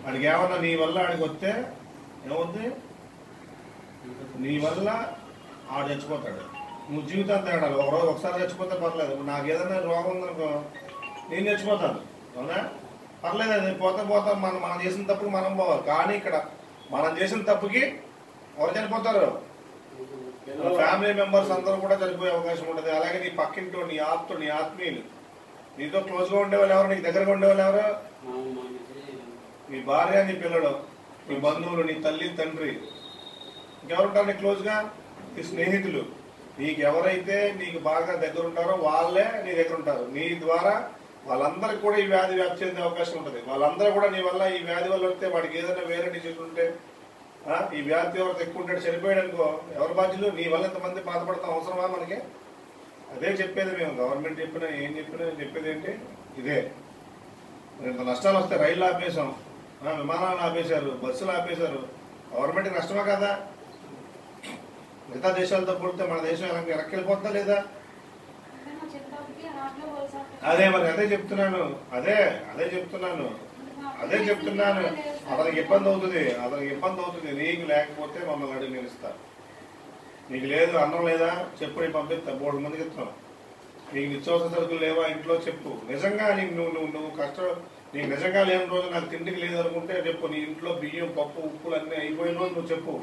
వాడికి ఏమన్నా నీ వల్ల ఆడికి వస్తే ఏమవుద్ది? నీ వల్ల ఆడు చచ్చిపోతాడు, నువ్వు జీవితాంతం ఆడాలి. ఒకసారి చచ్చిపోతే పర్లేదు. ఇప్పుడు నాకు ఏదైనా రోగం ఉందనుకో, నేను చచ్చిపోతాను, అవునా? పర్లేదు, అది పోతా మనం చేసిన తప్పుకి మనం పోవాలి. కానీ ఇక్కడ మనం చేసిన తప్పుకి ఎవరు చనిపోతారు? ఫ్యామిలీ మెంబర్స్ అందరూ కూడా చనిపోయే అవకాశం ఉంటుంది. అలాగే నీ పక్కింటో, నీ ఆప్తో, నీ ఆత్మీయులు, నీతో క్లోజ్గా ఉండేవాళ్ళు ఎవరు, నీకు దగ్గరగా ఉండేవాళ్ళు ఎవరు? నీ భార్య, నీ పిల్లలు, నీ బంధువులు, నీ తల్లి తండ్రి, ఇంకెవరుంటారు నీ క్లోజ్గా? నీ స్నేహితులు. నీకు ఎవరైతే నీకు బాగా దగ్గర ఉంటారో వాళ్ళే నీ దగ్గర ఉంటారు. నీ ద్వారా వాళ్ళందరికీ కూడా ఈ వ్యాధి వ్యాప్తి చెందే అవకాశం ఉంటుంది. వాళ్ళందరూ కూడా నీ వల్ల ఈ వ్యాధి వల్ల వస్తే, వాడికి ఏదైనా వేరే డిసీజ్ ఉంటే, ఈ వ్యాధి ఎవరు ఎక్కువ ఉంటాడు, చనిపోయాడు అనుకో, ఎవరు బాధ్యులు? నీ వల్ల ఎంతమంది బాధపడతాం అవసరమా మనకి? అదే చెప్పేది మేము. గవర్నమెంట్ చెప్పినా ఏం చెప్పినా చెప్పేది ఏంటి? ఇదే. ఇంత నష్టాలు వస్తే రైళ్ళు ఆపేశాం, విమానాలు ఆపేశారు, బస్సులు ఆపేశారు. గవర్నమెంట్కి నష్టమా కదా? మిగతా దేశాలతో పోలిస్తే మన దేశం వెనక్కి వెళ్ళిపోతుందా లేదా? అదే మరి అదే చెప్తున్నాను. అతనికి ఇబ్బంది అవుతుంది. నీకు లేకపోతే మమ్మల్ని అడిగి నిలుస్తా. నీకు లేదు, అన్నం లేదా చెప్పు, నేను పంపిస్తా. 3 మందికి ఇస్తాను. నీకు నిత్యావసర సరుకులు లేవా ఇంట్లో చెప్పు. నిజంగా నీకు నువ్వు కష్టం, నీకు నిజంగా లేని రోజు నాకు తిండికి లేదు అనుకుంటే చెప్పు. నీ ఇంట్లో బియ్యం, పప్పు, ఉప్పులు అన్నీ అయిపోయిన రోజు నువ్వు చెప్పు.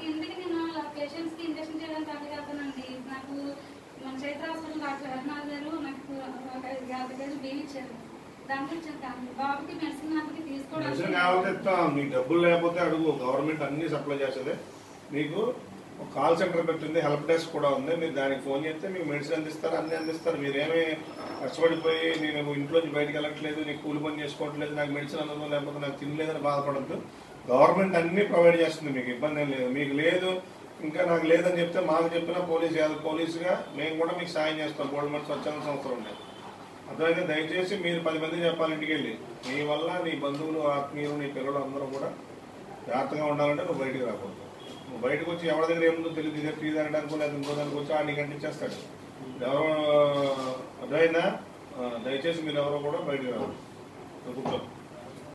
మెడిసిన్ కావాలంటే ఇస్తాం. మీకు డబ్బులు లేకపోతే అడుగు, గవర్నమెంట్ అన్ని సప్లై చేస్తుంది. మీకు కాల్ సెంటర్ పెట్టింది, హెల్ప్ డెస్క్ కూడా ఉంది. మీరు దానికి ఫోన్ చేస్తే మీకు మెడిసిన్ అందిస్తారు, అన్ని అందిస్తారు. మీరేమీ కష్టపడిపోయి నేను ఇంట్లోంచి బయటకు వెళ్ళట్లేదు, నీకు కూలి పని చేసుకోవట్లేదు, నాకు మెడిసిన్ అందదు, లేకపోతే నాకు తినలేదని బాధపడద్దు. గవర్నమెంట్ అన్ని ప్రొవైడ్ చేస్తుంది, మీకు ఇబ్బంది ఏం లేదు. మీకు లేదు, ఇంకా నాకు లేదని చెప్తే మాకు చెప్పినా పోలీసుగా మేము కూడా మీకు సాయం చేస్తాం. గవర్నమెంట్ స్వచ్ఛంద సంస్థలు ఉన్నాయి. అర్థమైతే దయచేసి మీరు 10 మందికి చెప్పాలి ఇంటికి వెళ్ళి. నీ వల్ల నీ బంధువులు, ఆత్మీయులు, నీ పిల్లలు అందరూ కూడా జాగ్రత్తగా ఉండాలంటే నువ్వు బయటకు రాకూడదు. నువ్వు బయటకు వచ్చి ఎవరి దగ్గర ఏముందో తెలియదు, ఇదే ఫీజు అనడానికి లేదా ఇంకో దానికి వచ్చి ఆడిని కంటించేస్తాడు. ఎవరో అర్థమైందా? దయచేసి మీరు ఎవరో కూడా బయటకు రావాలి.